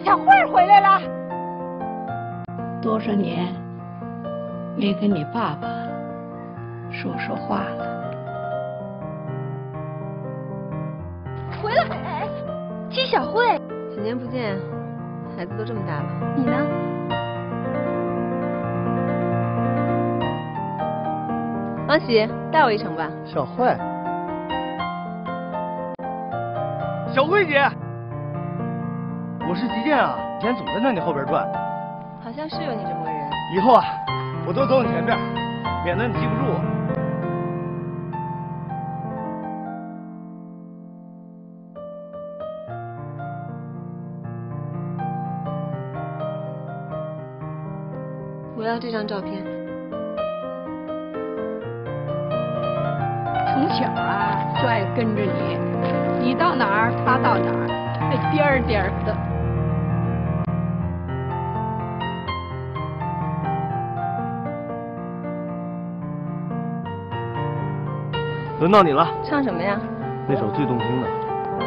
小慧回来了。 多少年没跟你爸爸说话了。 回来，哎，姬小慧， 几年不见，孩子都这么大了。 你呢？ 王喜，带我一程吧。 小慧，小慧姐，我是吉健啊，以前总跟在你后边转。 好像是有你这么个人。 以后啊，我多走你前边，免得你记不住我。 我要这张照片。 从小啊就爱跟着你，你到哪儿他到哪儿，还颠儿颠儿的。 轮到你了， 唱什么呀？ 那首最动听的。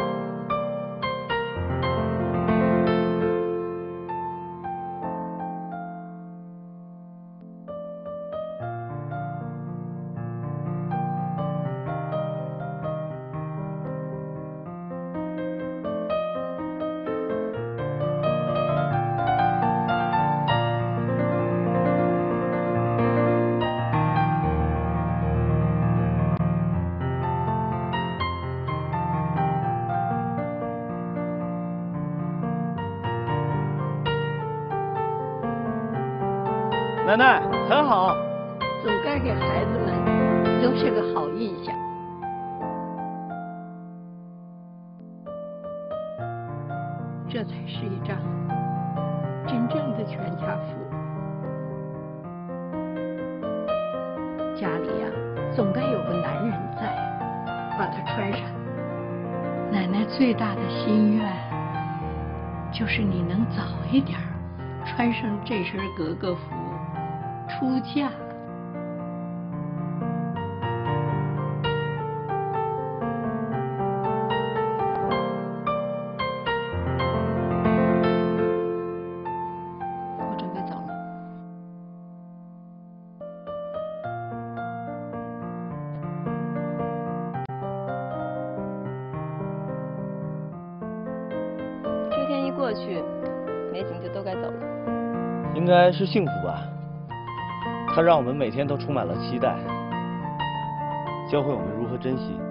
奶奶很好， 总该给孩子们留下个好印象。这才是一张真正的全家福。家里呀，总该有个男人在，把它穿上。奶奶最大的心愿，就是你能早一点穿上这身格格服。出嫁。 我准备走了。这天一过去，美景就都该走了。 应该是幸福吧。它让我们每天都充满了期待，教会我们如何珍惜。